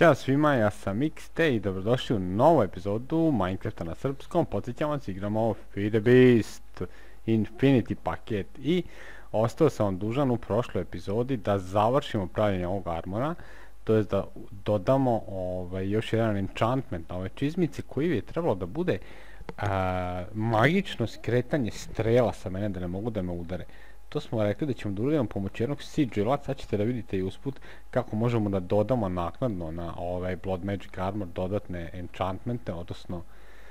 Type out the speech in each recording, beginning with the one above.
Ćao svima, ja sam Mixte i dobrodošli u novu epizodu Minecrafta na srpskom. Podsjećam vas, igramo Feed the Beast Infinity paket i ostao sam vam dužan u prošloj epizodi da završimo pravljenje ovog armora, to jest da dodamo još jedan enchantment na ove čizmice koji je trebalo da bude magično skretanje strela sa mene da ne mogu da me udare. To smo rekli da ćemo da uradimo pomoću jednog sigila, sad ćete da vidite i usput kako možemo da dodamo naknadno na ovaj Blood Magic Armor dodatne enchantmente, odnosno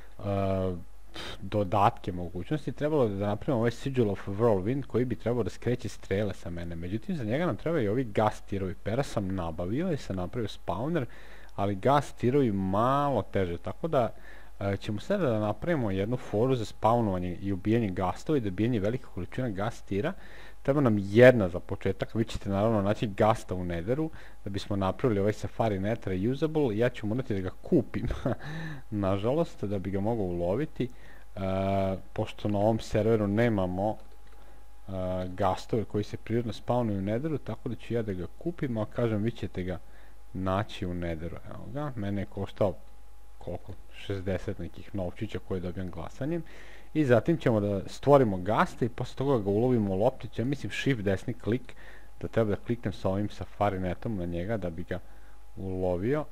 dodatke mogućnosti. Trebalo da napravimo ovaj Sigil of Whirlwind koji bi trebao da skreće strele sa mene. Međutim, za njega nam treba i ovi gas tirovi. Pera sam nabavio i sam napravio spawner, ali gas tirovi malo teže, tako da ćemo sada da napravimo jednu foru za spawnovanje i ubijanje gastova i dobijanje velike količine gas tira. Treba nam jedna za početak, vi ćete naravno naći gasta u Netheru da bismo napravili ovaj Safari Net reusable. Ja ću morati da ga kupim, nažalost, da bi ga mogao uloviti, pošto na ovom serveru nemamo gastove koji se prirodno spawnuju u Netheru, tako da ću ja da ga kupim, ali kažem, vi ćete ga naći u Netheru. Evo ga, mene je koštao koliko? 60 nekih novčića koje dobijam glasanjem. I zatim ćemo da stvorimo gasta i posle toga ga ulovimo loptićem. Mislim shift desni klik, da treba da kliknem sa ovim Safari netom na njega da bi ga ulovio.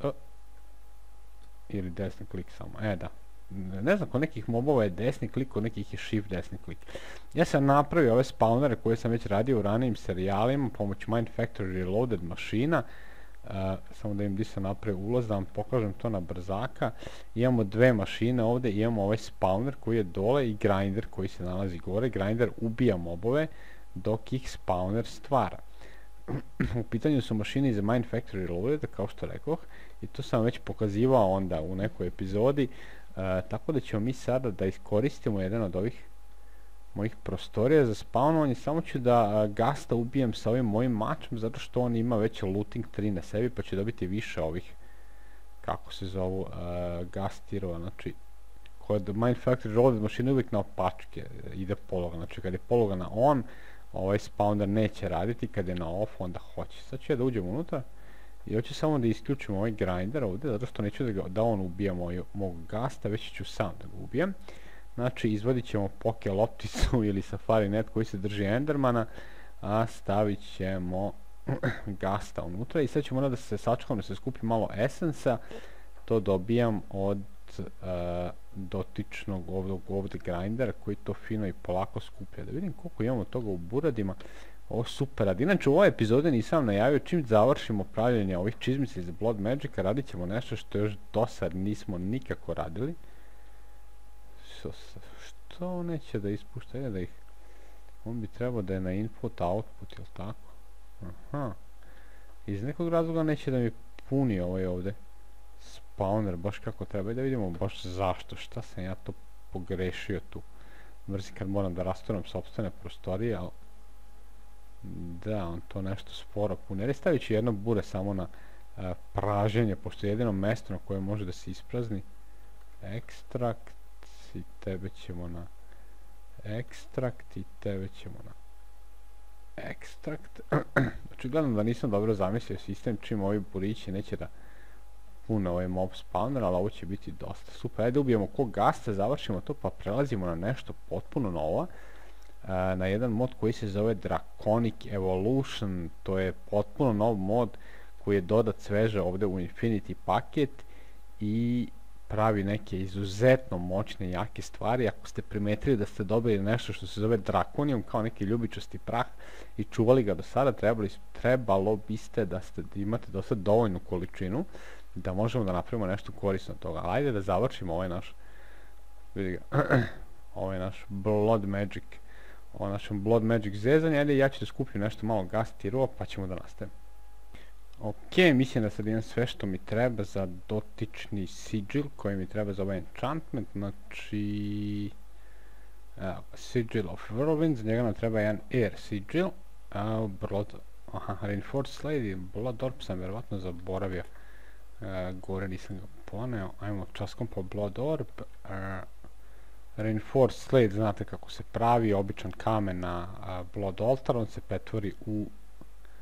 Ili desni klik samo, da. Ne znam, kod nekih mobova je desni klik, kod nekih je shift desni klik. Ja sam napravio ove spawnere koje sam već radio u ranijim serijalima pomoću Minefactory Reloaded mašina. Samo da im di sam napravio ulaz, da vam pokažem to na brzaka. Imamo dve mašine ovde, imamo ovaj spawner koji je dole i grinder koji se nalazi gore. Grinder ubija mobove dok ih spawner stvara. U pitanju su mašine za Minefactory Reloaded, kao što rekoh, i to sam već pokazivao onda u nekoj epizodi, tako da ćemo mi sada da iskoristimo jedan od ovih mojih prostorija za spawnovanje. Samo ću da gasta ubijem sa ovim mojim mačem, zato što on ima već looting 3 na sebi, pa će dobiti više ovih, kako se zovu, gas tirova. Znači, kod Minefactory Reloaded mašine uvijek na opačke ide pologa. Znači, kad je pologa na on, ovaj spawner neće raditi, kad je na off, onda hoće. Sad ću ja da uđem unutra i hoću samo da isključim ovaj grinder ovdje, zato što neću da on ubija mog gasta, već ću sam da ga ubijem. Znači, izvadit ćemo poke lopticu ili Safari Net koji se drži Endermana, a stavit ćemo gasta unutra i sad ćemo da se sačekam da se skupi malo esensa. To dobijam od dotičnog ovdje grindera koji to fino i polako skuplja. Da vidim koliko imamo toga u buradima. Ovo super radi. Inače, u ovoj epizodi nisam najavio, čim završimo pravljenje ovih čizmica iz Blood Magica, radit ćemo nešto što još do sad nismo nikako radili. Što on neće da ispušta? Da ih... On bi trebao da je na input, output, jel tako? Aha. Iz nekog razloga neće da mi puni ovaj ovdje spawner baš kako treba. I da vidimo baš zašto. Šta sam ja to pogrešio tu. Mrzim kad moram da rasturam sopstvene prostorije, ali... Da, on to nešto sporo puni. Jer stavit ću jedno bure samo na praženje, pošto je jedino mesto na koje može da se isprazni. Ekstrakt. I tebe ćemo na ekstrakt i tebe ćemo na ekstrakt. Znači, gledam da nisam dobro zamislio sistem čim ovi burići neće da pune ovaj mob spawner, ali ovo će biti dosta super. Ajde ubijemo kog gasta, završimo to pa prelazimo na nešto potpuno novo. Na jedan mod koji se zove Draconic Evolution. To je potpuno nov mod koji je dodat sveže ovde u Infinity paket i pravi neke izuzetno moćne, jake stvari. Ako ste primetili da ste dobili nešto što se zove Draconium, kao neki ljubičasti prah, i čuvali ga do sada, trebalo biste da imate do sada dovoljnu količinu da možemo da napravimo nešto korisno od toga. Ali ajde da završimo ovaj naš, vidi ga, ovaj naš Blood Magic, ovo našem Blood Magic zezanje. Ajde, ja ću da skupim nešto malo gas tirova, pa ćemo da nastavimo. Ok, mislim da sad imam sve što mi treba za dotični sigil koji mi treba za ovaj enchantment. Znači, Sigil of Whirlwind, za njega nam treba jedan air sigil. Reinforced Slade i Blood Orb sam verovatno zaboravio. Gore nisam ga poneo. Ajmo časkom po Blood Orb. Reinforced Slade, znate kako se pravi, običan kamen na Blood Altar, on se pretvori u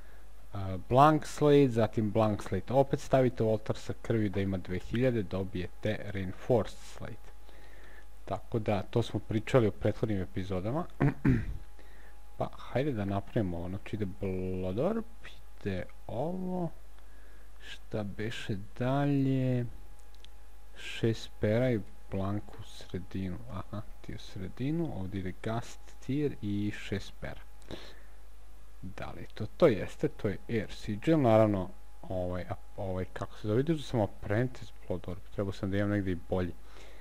blank slate, zatim blank slate opet stavite u oltar sa krvi da ima 2000, dobijete reinforced slate. Tako da, to smo pričali u prethodnim epizodama. Pa, hajde da napravimo ovo, znači ide Blood Orb, ide ovo, šta beše dalje, 6 pera i blanku u sredinu, aha, ti u sredinu, ovdje ide Gust Tier i 6 pera. Da li to? To jeste, to je Air Sigil, naravno, kako se zove, vidio sam Apprentice Blood Orb, trebao sam da imam negdje i bolji.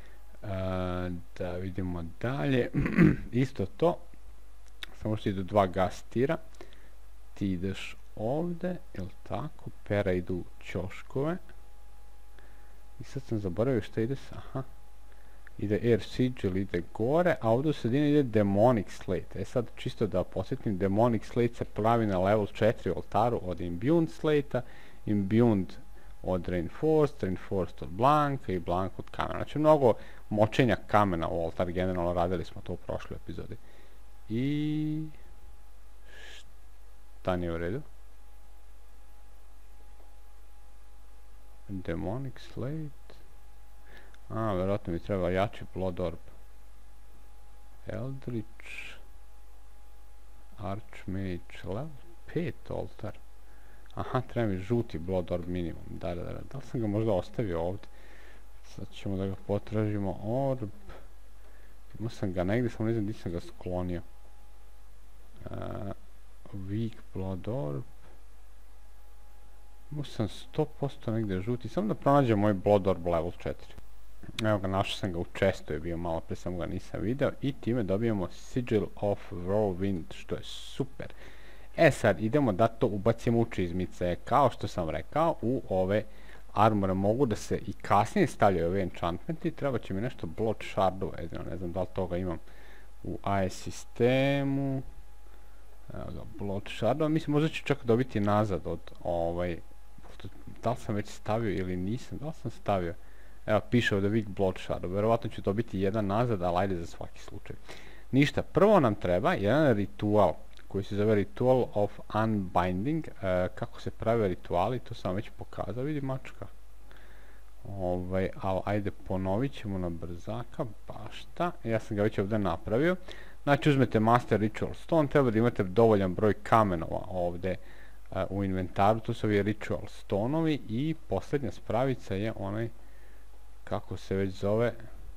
Da vidimo dalje, isto to, samo što idu 2 Gust Tira, ti ideš ovde, jel tako, pera idu u ćoškove, i sad sam zaboravio šta ide sa, aha, ide Air Sigil, ide gore, a ovdje u sredini ide Demonic Slate. Sad, čisto da posjetim, Demonic Slate se pravi na level 4 oltaru od Imbued Slate-a, Imbued od Reinforced od Blanka i Blank od kamena. Znači, mnogo močenja kamena u oltar, generalno radili smo to u prošloj epizodi. I... šta nije u redu? Demonic Slate... vjerojatno mi treba jači Blood Orb. Eldritch... Archmage... level 5 oltar. Aha, treba mi žuti Blood Orb minimum. Da li sam ga možda ostavio ovdje? Sad ćemo da ga potražimo. Orb... imao sam ga negdje, samo ne znam gdje sam ga sklonio. Weak Blood Orb... imao sam 100% negdje žuti. Samo da pronađem moj Blood Orb level 4. Evo ga, našao sam ga u chestu, je bio malo pre, samo ga nisam video. I time dobijemo Sigil of Whirlwind, što je super. Sad, idemo da to ubacimo u čizmice. Kao što sam rekao, u ove armore mogu da se i kasnije stavljaju ove enchantmenti. Treba će mi nešto Blood Shardova, ne znam da li toga imam u AS sistemu. Evo ga, Blood Shardova. Mislim, možda ću čak dobiti nazad od da li sam već stavio ili nisam, da li sam stavio. Evo, piše ovdje Weak Blood Shard, verovatno ću dobiti jedan nazad, ali ajde za svaki slučaj. Ništa, prvo nam treba jedan ritual, koji se zove Ritual of Unbinding. Kako se prave rituali, to sam već pokazao, vidi mačka. Ali ajde, ponovit ćemo na brzaka, bašta. Ja sam ga već ovdje napravio. Znači, uzmete Master Ritual Stone, treba da imate dovoljan broj kamenova ovdje u inventaru, to su ovi Ritual Stoneovi i posljednja spravica je onaj, kako se već zove,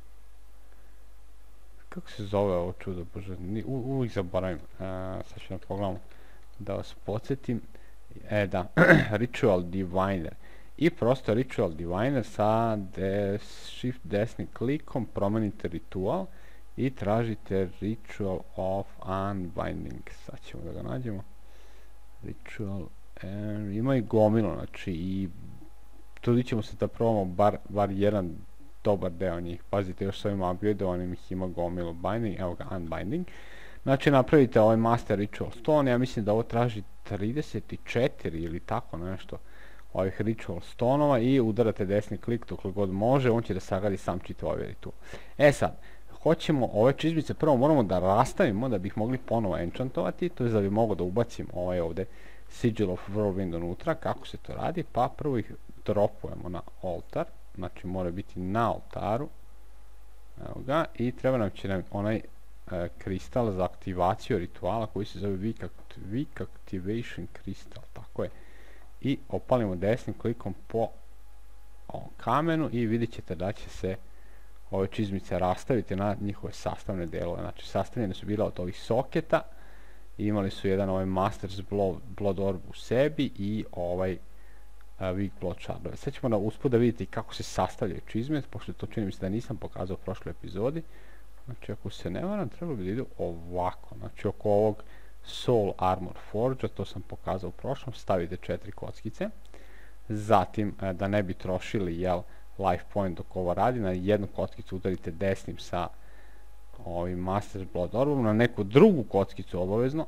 kako se zove ovo čudo, bože, uvijek zaboravim, sad ću pogledamo da vas podsjetim, da, Ritual Diviner, i prosto Ritual Diviner sa shift desnim klikom promenite ritual i tražite Ritual of Unbinding, sad ćemo da ga nađemo, Ritual, ima i gomilo, znači i trudit ćemo se da probamo bar jedan dobar deo njih. Pazite, još s ovim upgradeovanim ih ima gomilu binding, evo ga unbinding. Znači napravite ovaj Master Ritual Stone, ja mislim da ovo traži 34 ili tako nešto ovih Ritual Stoneova i udarate desni klik dok god može, on će da sagradi sam čitav ovaj ritual. Sad, hoćemo ove čizmice prvo moramo da rastavimo da bih mogli ponovo enchantovati, to je da bi mogo da ubacim ovaj ovdje Sigil of Whirlwind unutra. Kako se to radi? Pa prvo ih dropujemo na oltar, znači mora biti na oltaru, evo ga, i treba nam će onaj kristal za aktivaciju rituala koji se zove Weak Activation Crystal, tako je, i opalimo desnim klikom po ovom kamenu i vidjet ćete da će se ove čizmice rastaviti na njihove sastavne delove. Znači sastavljene su bile od ovih soketa i imali su jedan ovaj Master's Blood Orb u sebi i ovaj Weak Blood Shardove. Sad ćemo usput da vidite kako se sastavljaju čizme, pošto to čini mi se da nisam pokazao u prošloj epizodi. Znači ako se ne varam, trebalo bi da idu ovako. Znači oko ovog Soul Armor Forge, to sam pokazao u prošlom, stavite 4 kockice. Zatim, da ne bi trošili life point dok ovo radi, na jednu kockicu udarite desnim sa ovim Master's Blood Orbom, na neku drugu kockicu obavezno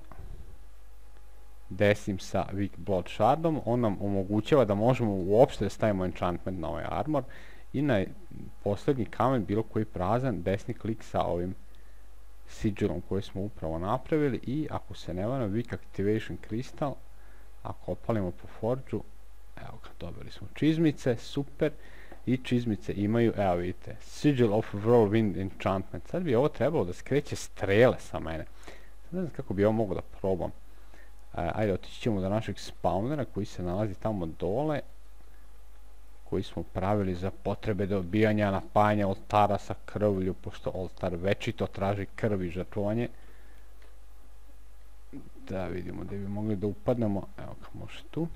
desnim sa Weak Blood Shardom. On nam omogućava da možemo uopšte da stavimo enchantment na ovaj armor i na posljednji kamen, bilo koji prazan, desni klik sa ovim sigilom koji smo upravo napravili i ako se ne varam, Weak Activation Crystal, Ako opalimo po forđu, evo ga, dobili smo čizmice, super. I čizmice imaju, evo vidite, Sigil of Whirlwind Enchantment. Sad bi ovo trebalo da skreće strele sa mene. Sad ne znam kako bi ovo mogao da probam. Ajde, otići ćemo do našeg spawnera koji se nalazi tamo dole. Koji smo pravili za potrebe dobijanja napajanja oltara sa krvlju, pošto oltar večito traži krv i žrtvovanje. Da vidimo gdje bi mogli da upadnemo. Evo ga, može tu.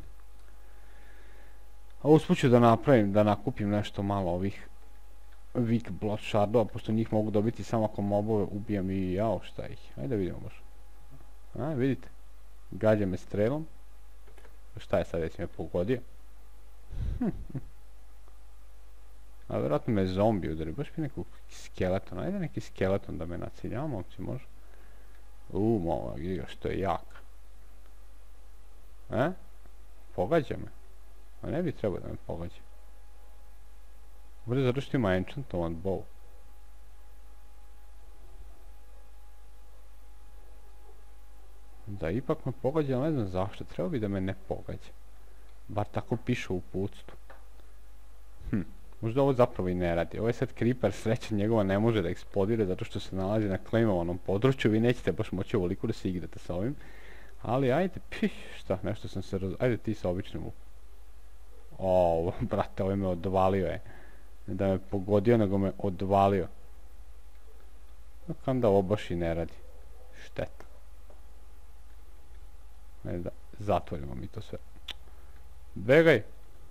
A usput ću da napravim, da nakupim nešto malo ovih weak blood shardova, pošto njih mogu dobiti samo ako mobove ubijam i jao šta ih. Ajde da vidimo baš. Vidite. Gađa me strelom. Šta je sad, već me pogodio? A vjerojatno me zombi udari, baš mi nekog skeleton. Ajde neki skeleton da me nacilja, momci može. Mova, gdje ga što je jak. Pogađa me. A ne bi trebao da me pogađa. Bude završiti ima enchantovan bow. Da, ipak me pogađa, ali ne znam zašto. Trebao bi da me ne pogađa. Bar tako piše u uputstvu. Možda ovo zapravo i ne radi. Ovo je sad creeper, sreća njegova ne može da eksplodira zato što se nalazi na claimovanom području. Vi nećete baš moći ovoliko da se igrate sa ovim. Ali ajde, šta, nešto sam se ajde ti sa običnim brate, ovo me odvalio je. Ne da me pogodio, nego me odvalio. Kako da ovo baš i ne radi. Šteta. Ajde da zatvorimo mi to sve. Begaj!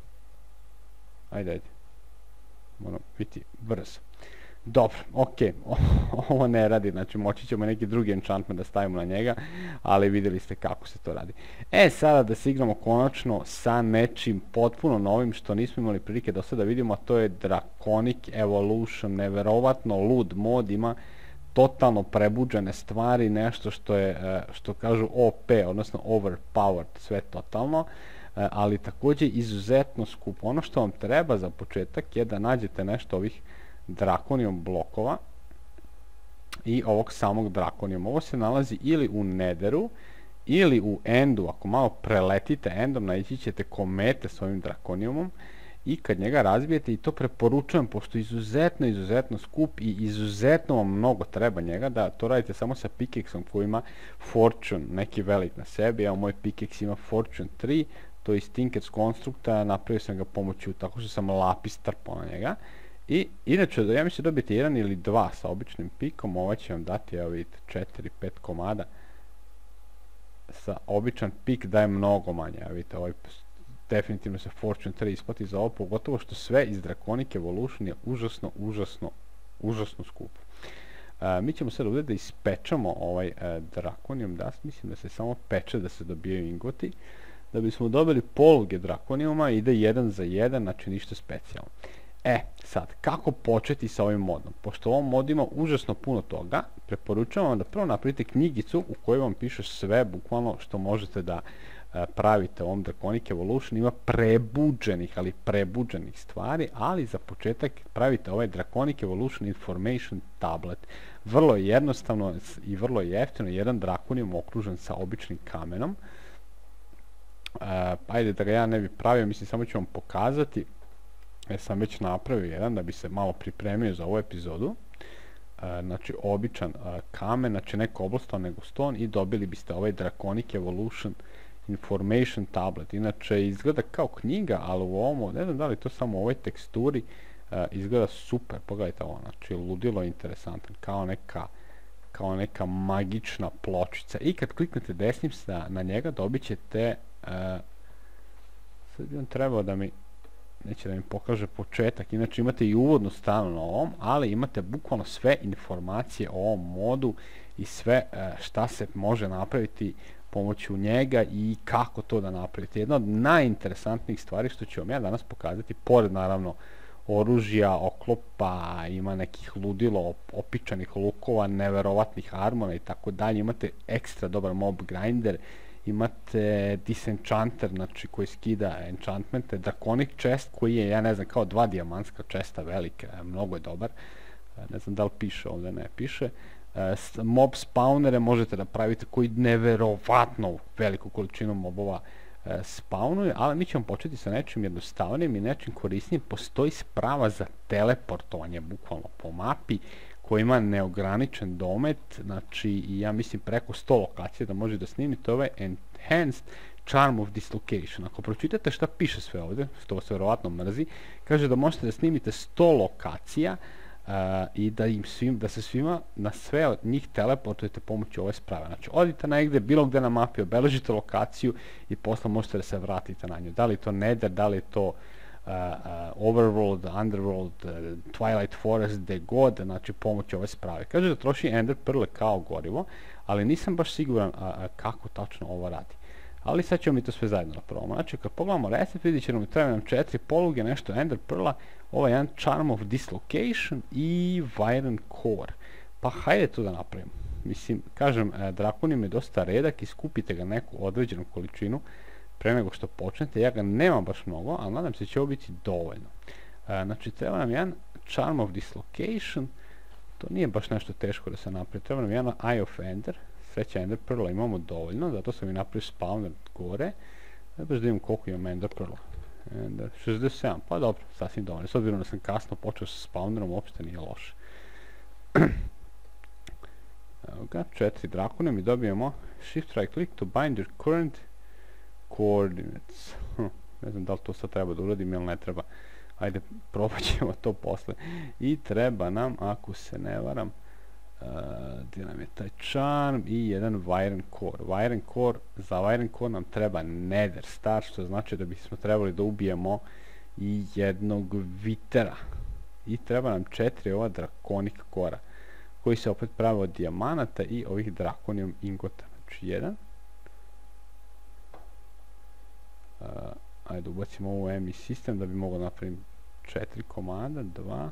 Ajde. Moram biti brz. Dobro, okej. Ovo ne radi, znači moći ćemo neki drugi enchantment da stavimo na njega, ali vidjeli ste kako se to radi. Sada da se igramo konačno sa nečim potpuno novim što nismo imali prilike do sada vidimo, a to je Draconic Evolution, neverovatno lud mod, ima totalno prebuđene stvari, nešto što je, što kažu OP, odnosno overpowered, sve totalno. Ali također izuzetno skupo. Ono što vam treba za početak je da nađete nešto ovih Draconium blokova i ovog samog Draconium. Ovo se nalazi ili u Netheru ili u Endu. Ako malo preletite Endom, naći ćete komete s ovim Draconiumom i kad njega razbijete, i to preporučujem pošto je izuzetno skup i izuzetno vam mnogo treba njega, da to radite samo sa pickaxeom koji ima Fortune neki velik na sebi. Evo moj pickaxe ima Fortune 3, to je iz Tinker's Constructa, napravio sam ga pomoću tako što sam lapis trpao na njega. I inače, ja mislim dobijete 1 ili 2 sa običnim pikom, ovaj će vam dati, evo vidite, 4-5 komada. Sa običan pik daje mnogo manje, evo vidite, ovaj definitivno se Fortune 3 isplati za ovo, pogotovo što sve iz Draconic Evolution je užasno skupo. Mi ćemo sad ovdje da ispečamo ovaj Draconium Dust, mislim da se samo peče da se dobijaju ingoti. Da bismo dobili poluge Draconiuma, ide 1 za 1, znači ništa specijalno. Sad, kako početi sa ovim modom? Pošto u ovom modu ima užasno puno toga, preporučujem vam da prvo napravite knjigicu u kojoj vam piše sve, bukvalno što možete da pravite u ovom Draconic Evolution. Ima prebuđenih stvari, ali za početak pravite ovaj Draconic Evolution Information Tablet. Vrlo je jednostavno i vrlo jeftino, jedan Draconium okružen sa običnim kamenom. Ajde da ga ja ne bi pravio, mislim samo ću vam pokazati. Sam već napravio jedan da bi se malo pripremio za ovu epizodu. Znači običan kamen, znači ne cobblestone nego stone, i dobili biste ovaj Draconic Evolution Information Tablet. Inače izgleda kao knjiga, ali u ovom, ne znam da li to samo u ovoj teksturi, izgleda super. Pogledajte ovo, znači ludilo interesantan, kao neka magična pločica. I kad kliknete desnim na njega dobit ćete, sad bi on trebao da mi, neće da mi pokaže početak, inače imate i uvodnu stranu na ovom, ali imate bukvalno sve informacije o ovom modu i sve šta se može napraviti pomoću njega i kako to da napravite. Jedna od najinteresantnijih stvari što ću vam ja danas pokazati, pored naravno oružja, oklopa, ima nekih ludilo, opičanih lukova, neverovatnih armora i tako dalje, imate ekstra dobar mob grinder, imate disenchanter, znači koji skida enchantmente, Draconic chest koji je, ja ne znam, kao 2 dijamantska chesta velike, mnogo je dobar, ne znam da li piše ovdje, ne piše. Mob spawnere možete da pravite koji neverovatno veliku količinu mobova spawnuju, ali mi ćemo početi sa nečim jednostavnim i nečim korisnijim. Postoji sprava za teleportovanje, bukvalno po mapi, koji ima neograničen domet, znači ja mislim preko 100 lokacija da može da snimite. Ovo je Enhanced Charm of Dislocation. Ako pročitate šta piše sve ovdje, što vas vjerovatno mrzi, kaže da možete da snimite 100 lokacija i da se svima na sve od njih teleportujete pomoću ove sprave. Znači odite negdje, bilo gdje na mapi, obeležite lokaciju i posle možete da se vratite na nju. Da li je to Nether, da li je to Overworld, Underworld, Twilight Forest, gdje god, znači pomoću ove sprave. Kaže da troši Ender Pearl kao gorivo, ali nisam baš siguran kako tačno ovo radi. Ali sad ćemo mi to sve zajedno napravimo. Znači kad pogledamo recept, vidjet ćemo treba nam 4 poluge, nešto Ender Pearla, ovaj jedan Charm of Dislocation i Iron Core. Pa hajde to da napravimo. Mislim, kažem, Draconium je dosta redak i skupite ga neku određenu količinu pre nego što počnete. Ja ga nemam baš mnogo, ali nadam se će ovo biti dovoljno. Znači treba nam jedan Charm of Dislocation, to nije baš nešto teško da se napravi. Treba nam jedan Eye of Ender, sreća Ender Pearla imamo dovoljno, zato sam i napravio spawner gore. Baš da imam koliko imam Ender Pearla. 67, pa dobro, sasvim dovoljno. S obzirom da sam kasno počeo sa spawnerom, uopšte nije loše. Evo ga, 4 Draconium i dobijemo Shift right click to bind your current coordinates. Ne znam da li to sad treba da uradim ili ne treba. Ajde, probat ćemo to posle. I treba nam, ako se ne varam, gdje nam je taj charm i jedan Iron Core. Za Iron Core nam treba Nether Star, što znači da bismo trebali da ubijemo i jednog Vitera. I treba nam 4 ova Draconic Core, koji se opet prave od dijamanata i ovih Draconium ingota. Znači jedan. Ajde ubacimo ovu MI sistem da bi mogao napraviti 4 komada, 2,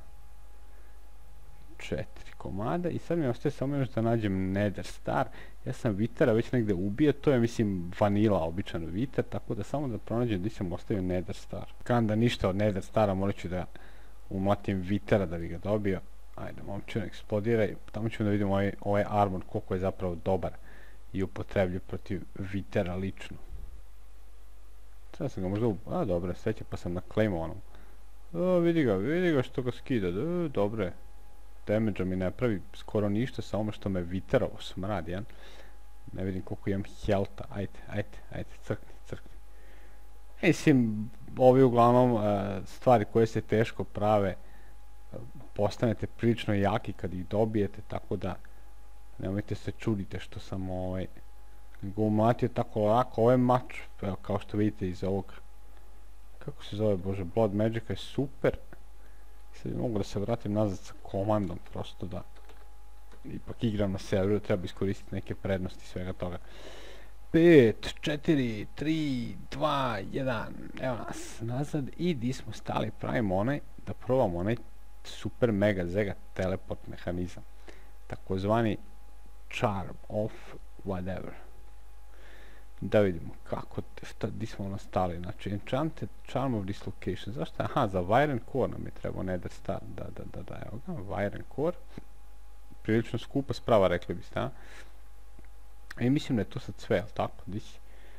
4 komada i sad mi ostaje samo još da nađem Nether Star. Ja sam Vitera već negdje ubio, to je mislim vanila običan Viter, tako da samo da pronađem gdje sam ostavio Nether Star. Kan da ništa od Nether Stara, morat ću da umlatim Vitera da bi ga dobio. Ajde, momče eksplodira i tamo ćemo da vidimo ovaj armor koliko je zapravo dobar i upotrebljiv protiv Vitera lično. Sada sam ga možda dobro, sveće pa sam naklejmo onom. Vidi ga što ga skida, dobro je. Damage-a mi ne pravi skoro ništa, samo što me Viterovo smrad, jedan. Ne vidim koliko imam health-a, ajde, crkni. Mislim, ovi uglavnom stvari koje se teško prave, postanete prilično jaki kad ih dobijete, tako da nemojte se čudite što sam ga umlatio tako lako. Ovo je mač, evo, kao što vidite iz ovog, kako se zove, bože, Blood Magica je super. Sad bi mogu da se vratim nazad sa komandom, prosto da ipak igram na serveru, treba iskoristiti neke prednosti svega toga. 5, 4, 3, 2, 1, evo nas nazad i di smo stali, pravimo da probamo onaj super mega zega teleport mehanizam, takozvani Charm of whatever. Da vidimo kako, di smo nastali, znači Enchanted Charm of Dislocation, zašto? Aha, za Iron Core nam je trebao Nether Star, da, evo ga, Iron Core, prilično skupa sprava, rekli biste, a? I mislim da je to sad sve, jel tako, di si?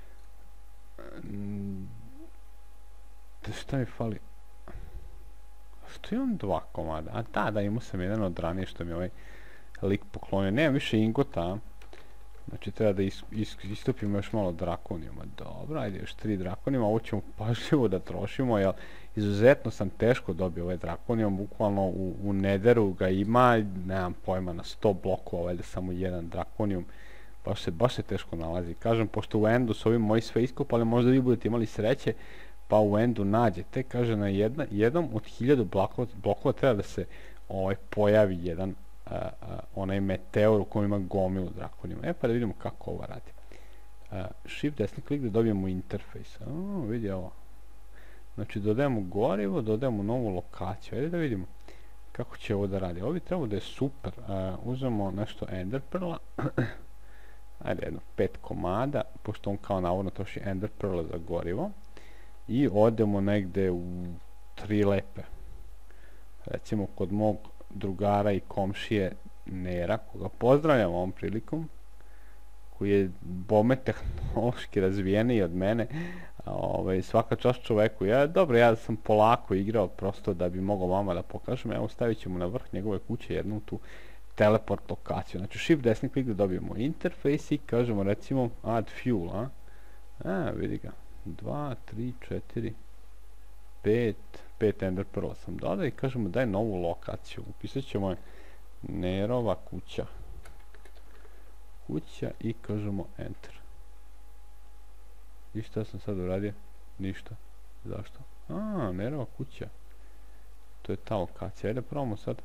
Šta mi fali? Što imam 2 komada, a da, imao sam jedan od ranije što mi ovaj lik poklonio, nemam više ingota, a? Znači treba da istupimo još malo Draconijuma. Dobro, ajde još 3 Draconijuma, ovo ćemo pažljivo da trošimo, jer izuzetno sam teško dobio ovaj Draconijum, bukvalno u Netheru ga ima, nemam pojma, na 100 blokova, valjda samo jedan Draconijum, baš se teško nalazi. Kažem, pošto u Endu su ovi moji sve iskopali, možda vi budete imali sreće, pa u Endu nađete, kaže na jednom od 1000 blokova treba da se pojavi jedan onaj meteor u kojem ima gomilu Draconijuma. Pa da vidimo kako ovo radi. Shift desni klik da dobijemo interfejs. Vidi ovo. Znači dodajemo gorivo, dodajemo novu lokaciju. Ajde da vidimo kako će ovo da radi. Ovo bi trebalo da je super. Uzmemo nešto Ender Pearla. Ajde jedno 5 komada, pošto on kao navodno troši Ender Pearla za gorivo. I odemo negde u 3 lepe. Recimo kod mog drugara i komšije Nera, koga pozdravljam ovom prilikom, koji je bome tehnološki razvijeniji od mene. Svaka čast čoveku. Dobro, ja sam polako igrao prosto da bi mogao vama da pokažem. Evo, stavit ćemo na vrh njegove kuće jednu tu teleport lokaciju. Znači, shift desni klik da dobijemo interfejs i kažemo recimo add fuel, vidi ga. 2, 3, 4, 5 ender pearla sam dodao i kažemo daj novu lokaciju. Upisat ćemo je Nerova kuća. I kažemo enter. I šta sam sad uradio? Ništa. Zašto? Nerova kuća. To je ta lokacija. Ajde probamo sad.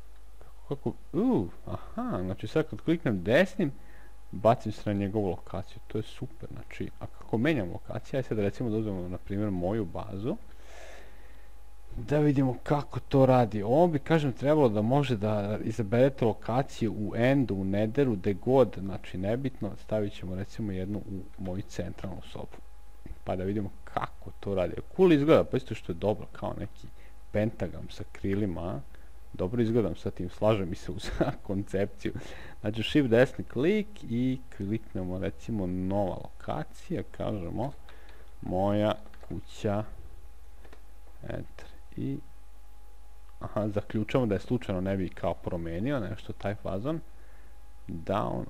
Znači sad kad kliknem desnim, bacim se na njegovu lokaciju. To je super. Znači, a kako menjam lokaciju, ajde sad recimo da uzmemo na primjer moju bazu. Da vidimo kako to radi. Ovo bi, kažem, trebalo da može da izaberete lokaciju u endu, u netheru, gde god, znači nebitno, stavit ćemo recimo jednu u moju centralnu sobu. Pa da vidimo kako to radi. Cool izgleda, pa isto što je dobro, kao neki pentagram sa krilima. Dobro izgledam sa tim, slažem mi se uz koncepciju. Znači shift desni klik i kliknemo recimo nova lokacija, kažemo moja kuća, enter. I zaključamo da je slučajno ne bi kao promenio nešto taj fazon. Down,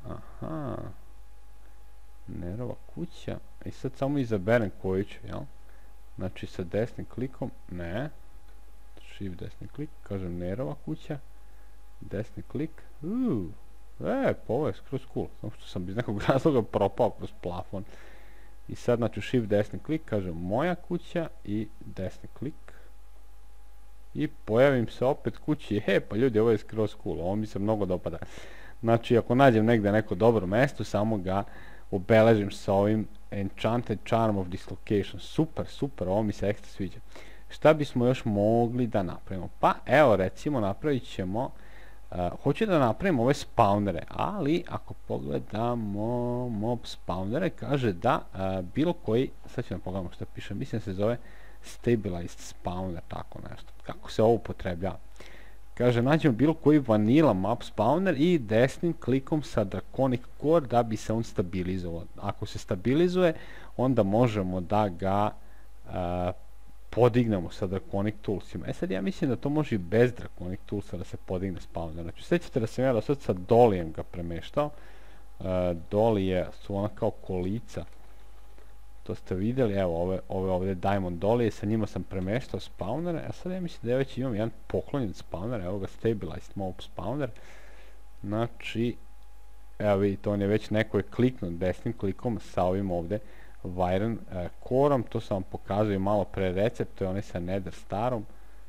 Nerova kuća. I sad samo izaberem koju ću, jel? Znači sa desnim klikom, ne. Shift desni klik, kažem Nerova kuća. Desni klik, pa ovo je skroz cool. Samo što sam iz nekog razloga propao kroz plafon. I sad znači shift desni klik, kažem moja kuća i desni klik. I pojavim se opet kući. Pa ljudi, ovo je skroz cool, ovo mi se mnogo dopada. Znači, ako nađem negde neko dobro mesto, samo ga obeležim sa ovim Enchanted Charm of Dislocation. Super, ovo mi se ekstra sviđa. Šta bismo još mogli da napravimo? Pa, evo, recimo, napravit ćemo, hoću da napravimo ove spawnere, ali ako pogledamo mob spawnere, kaže da bilo koji, sad ćemo pogledamo šta piše, mislim da se zove stabilized spawner, tako nešto. Kako se ovo upotrebljava? Kaže, nađemo bilo koji vanilla map spawner i desnim klikom sa Draconic Core da bi se on stabilizovao. Ako se stabilizuje, onda možemo da ga podignemo sa Draconic Toolsima. Sad ja mislim da to može i bez Draconic Toolsa da se podigne spawner. Znači, sjećate da sam ja do sad sa Dolijem ga premeštao. Dolije su ona kao kolica. To ste vidjeli, evo ove ovdje Diamond Dolije, sa njima sam premeštao spawnere, a sad ja mislim da ja već imam jedan poklonjen spawner, evo ga Stabilized Mob Spawner. Znači, evo vidite, on je već neko je kliknut desnim klikom sa ovim ovdje Wyron Coreom, to sam vam pokazao i malo pre recept, to je onaj sa Nether Starom.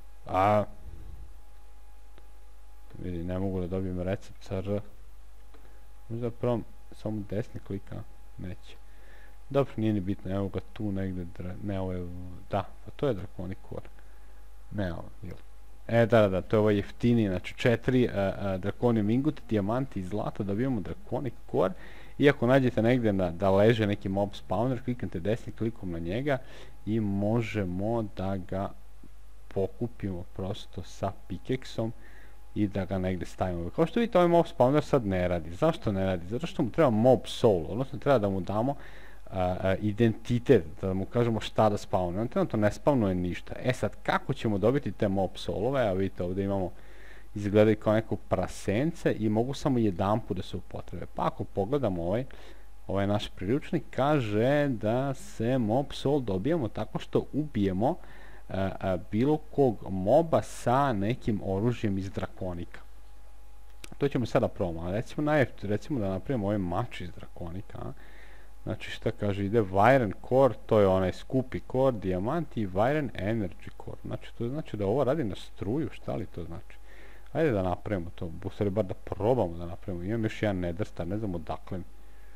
Vidi, ne mogu da dobijem recept sa R. Možda prvom samo desni klika, neće. Dobro, nije ni bitno, evo ga tu negdje, ne ovo je, da, pa to je Draconic Core. Ne ovo, jel? Da, to je ovo jeftiniji, znači 4 Draconium ingot, dijamanti i zlata, dobijamo Draconic Core. I ako nađete negdje da leže neki mob spawner, kliknete desnim klikom na njega i možemo da ga pokupimo prosto sa pickaxeom i da ga negdje stavimo. Kao što vidite, ovaj mob spawner sad ne radi. Zašto ne radi? Zato što mu treba mob soul, odnosno treba da mu damo identitet, da mu kažemo šta da spawnuje. On trenutno ne spawnuje ništa. Sad, kako ćemo dobiti te mob soulove? Evo vidite, ovdje imamo, izgledaju kao neko prasence i mogu samo jedan put da se upotrebe. Pa ako pogledamo ovaj naš priručnik, kaže da se mob soul dobijamo tako što ubijemo bilo kog moba sa nekim oružjem iz drakonika. To ćemo sada probamo. Recimo da napravimo ovaj mač iz drakonika. Znači šta kaže, ide Wyron Core, to je onaj skupi core, dijamant i Wyron Energy Core. Znači to znači da ovo radi na struju, šta li to znači? Ajde da napravimo to, u stvari bar da probamo da napravimo. Imam još jedan Nether Star, ne znam odakle mi.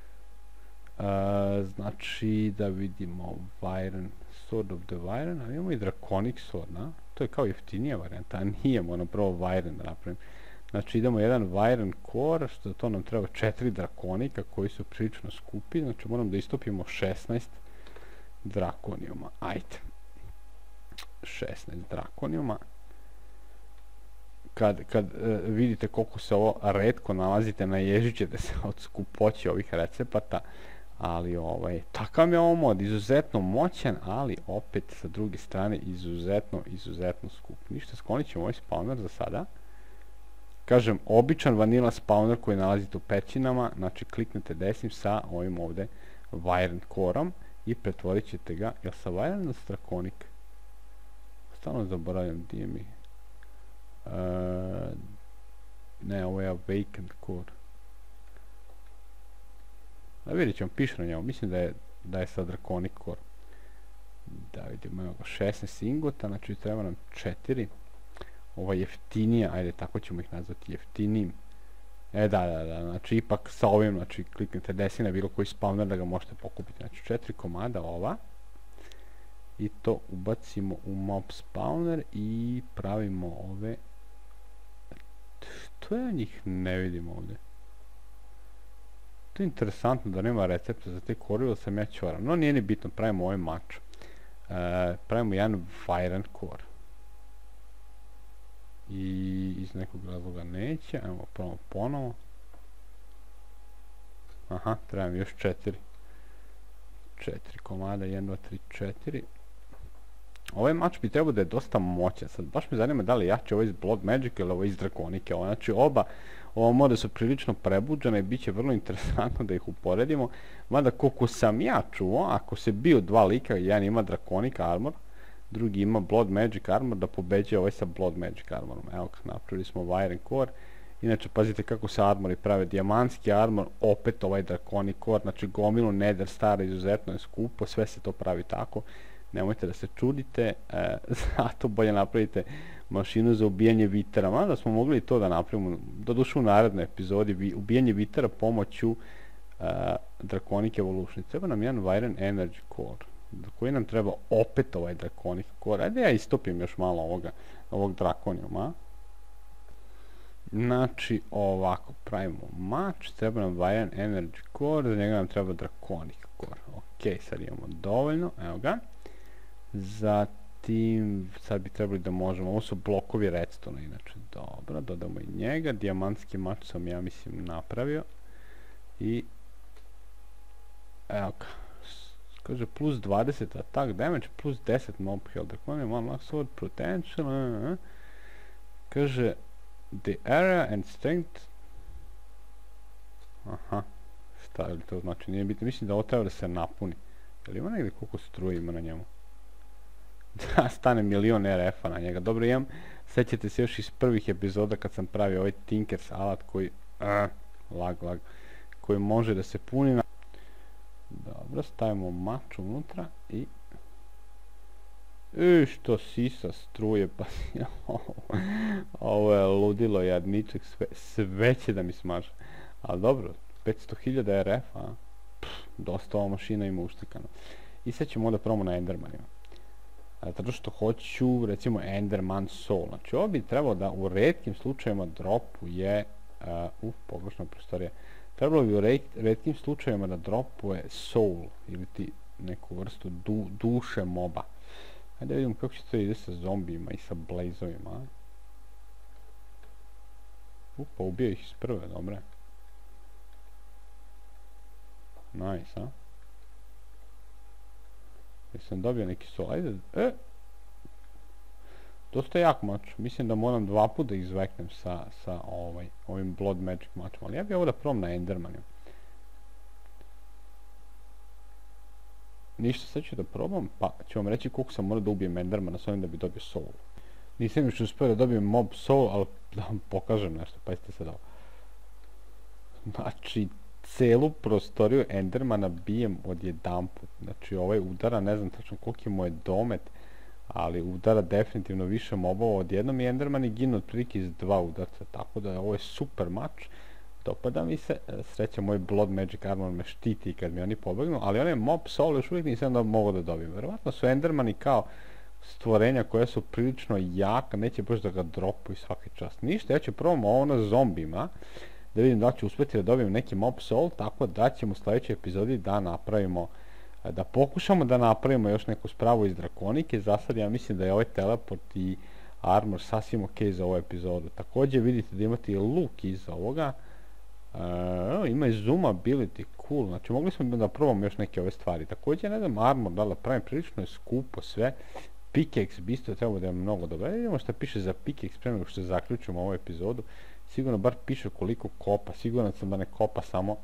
Znači da vidimo Wyron, Sword of the Wyron, ali imamo i Draconic Sword, na? To je kao jeftinija varijanta, a nije, moram prvo Wyron da napravim. Znači idemo jedan Wyron Core, što to nam treba 4 drakonika koji su prilično skupi, znači moram da istopimo 16 drakonijuma, ajde. 16 drakonijuma. kad vidite koliko se ovo retko nalazite, naježit ćete se od skupoće ovih recepata, ali takav je ovo mod, izuzetno moćan, ali opet sa druge strane izuzetno skup. Ništa, sklonit ćemo ovaj spawner za sada. Kažem, običan vanila spawner koji nalazite u pećinama, znači kliknete desnim sa ovim ovde Violent Core-om i pretvorit ćete ga, jel sa Violent ili sa Draconic? Stalno zaboravljam gdje mi. Ne, ovo je Awakened Core. Da vidjet ćemo, piše na njemu, mislim da je sa Draconic Core. Da vidimo, evo ga, 16 ingota, znači treba nam 4. Ova jeftinija, ajde, tako ćemo ih nazvati, jeftinijim. Da, znači ipak sa ovim, znači kliknete desno na bilo koji spawner da ga možete pokupiti. Znači 4 komada ova. I to ubacimo u mob spawner i pravimo ove. Što ja njih ne vidim ovdje? To je interesantno da nema recepta za te core, ili sam ja ćoram. No nije ni bitno, pravimo ovaj mač. Pravimo jedan Violent Core. I iz nekog razloga neće, evo pravimo ponovo. Aha, trebam još 4 komada, 1, 2, 3, 4. Ovaj mač bi trebao da je dosta moćan, sad baš me zanima da li jače ovo iz Blood Magic ili ovo iz Drakonike. Znači ova mode su prilično prebuđene i bit će vrlo interesantno da ih uporedimo. Mada koliko sam ja čuo, ako se bio dva lika, jedan ima Draconic Armor, drugi ima Blood Magic Armor, da pobeđe ovaj sa Blood Magic Armorom. Evo kad napravili smo Violent Core. Inače pazite kako se armori prave, dijamantski armor, opet ovaj Draconic Core, znači gomilu Nether Star, izuzetno je skupo, sve se to pravi tako. Nemojte da se čudite, zato bolje napravite mašinu za ubijanje vitera. Mada smo mogli i to da napravimo, doduše u narednoj epizodi, ubijanje vitera pomoću Draconic Evolution. Treba nam jedan Violent Energy Core, za koji nam treba opet ovaj Draconic Core. Ajde ja istopim još malo ovog Draconiuma. Znači ovako, pravimo mač, treba nam Violent Energy Core, za njega nam treba Draconic Core. Ok, sad imamo dovoljno, evo ga. Zatim, sad bi trebali da možemo, ovo su blokovi redstone inače, dobro, dodamo i njega, dijamantski mač sam ja mislim napravio. I, evo ga, kaže plus 20 attack damage, plus 10 mob health, Draconium, one max sword potential, kaže, the area and strength, aha, šta li to znači, nije bitno, mislim da ovo treba da se napuni. Jel ima negdje koliko struje ima na njemu? Da, stane 1.000.000 RF-a na njega. Dobro, imam, sećate se još iz prvih epizoda kad sam pravio ovaj Tinkers alat koji, lag, koji može da se puni na... Dobro, stavimo mač unutra i... što sisa struje, pa ovo je ludilo jadniček, sve će da mi smaže. Ali dobro, 500.000 RF, dosta ova mašina ima uštikano. I sad ćemo onda probamo na Endermanima. Zato što hoću, recimo, Enderman Soul. Znači ovo bi trebalo da u retkim slučajevima dropuje, pogrešna prostorija, trebalo bi u retkim slučajevima da dropuje Soul, ili ti neku vrstu duše moba. Hajde da vidimo kako će to ide sa zombijima i sa blazovima. Pa ubio ih iz prve, dobre. Nice, a? Jesam dobio neki soul, ajde, dosta jak mač, mislim da moram 2 puta da izveknem sa ovim Blood Magic mačom, ali ja bih ovo da probam na Endermanima. Ništa, sad ću da probam, pa ću vam reći koliko sam morao da ubijem Endermana s ovim da bi dobio soul. Nisam još uspio da dobijem mob soul, ali da vam pokažem nešto, pazite sad ovo. Znači, celu prostoriju Endermana bijem odjedanput. Znači ovaj udara, ne znam tačno koliki mu je domet, ali udara definitivno više mobova odjednom i Endermani ginu otprilike iz 2 udarca. Tako da ovo je super mač. Dopada mi se, sreća moj Blood Magic Armor me štiti kad mi oni pobegnu, ali onaj mob soul još uvijek nisam da mogu da dobijem. Verovatno su Endermani kao stvorenja koja su prilično jaka, neće baš da ga dropuju svaki čas. Ništa, ja ću probam ovo na zombima, da vidim da ću uspjeti da dobijem neki mob soul, tako da ćemo u sljedećoj epizodi da napravimo, da pokušamo da napravimo još neku spravu iz Drakonike. Za sad ja mislim da je ovaj teleport i armor sasvim ok za ovu epizodu. Također vidite da imate i luk iza ovoga. Ima i zoom ability, cool, znači mogli smo da probamo još neke ove stvari. Također ne znam armor da li pravim, prilično je skupo sve. Pickaxe bi isto trebalo da je mnogo dobro. Vidimo što piše za pickaxe pre nego što zaključimo ovu epizodu. Sigurno bar piše koliko kopa, siguran sam da ne kopa samo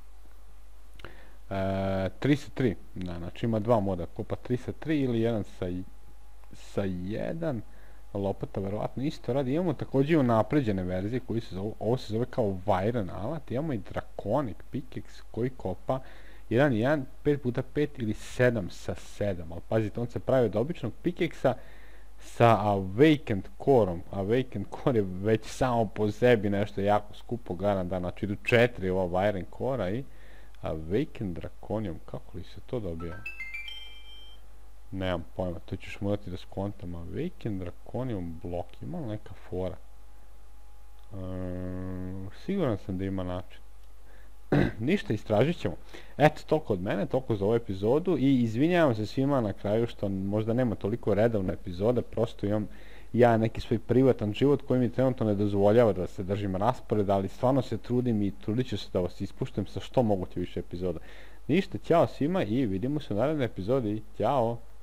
3 sa 3, znači ima dva moda, kopa 3 sa 3 ili jedan sa 1, lopata verovatno isto radi. Imamo također unapređene verzije koji se zove, ovo se zove kao Viren alat, imamo i Draconic pickaxe koji kopa 1, 5 puta 5 ili 7 sa 7, ali pazite, on se pravi od običnog pickaxa sa Awakened Core-om. Awakened Core je već samo po sebi nešto jako skupo, garant, znači idu 4 ova Viren Core-a i Awakened Draconium, kako li se to dobija? Nemam pojma, to ćeš morati da skontam. Awakened Draconium blok, ima li neka fora? Siguran sam da ima način. Ništa, istražit ćemo. Eto, toliko od mene, toliko za ovu epizodu i izvinjavam se svima na kraju što možda nema toliko redovne epizode, prosto imam ja neki svoj privatan život koji mi trenutno ne dozvoljava da se držim raspored, ali stvarno se trudim i trudit ću se da vas ispuštam sa što moguće više epizoda. Ništa, ćao svima i vidimo se u narednoj epizodi. Ćao!